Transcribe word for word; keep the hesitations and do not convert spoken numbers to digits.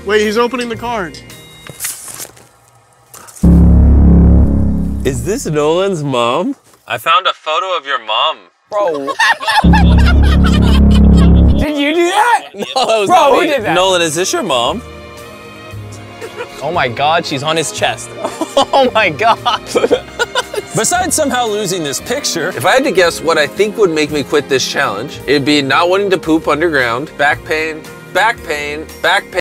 Wait, he's opening the card. Is this Nolan's mom? I found a photo of your mom. Bro. Did you do that? No, that was Bro, not who me. did that? Nolan, is this your mom? Oh my God, she's on his chest. Oh my God. Besides somehow losing this picture, if I had to guess what I think would make me quit this challenge, it'd be not wanting to poop underground, back pain, back pain, back pain.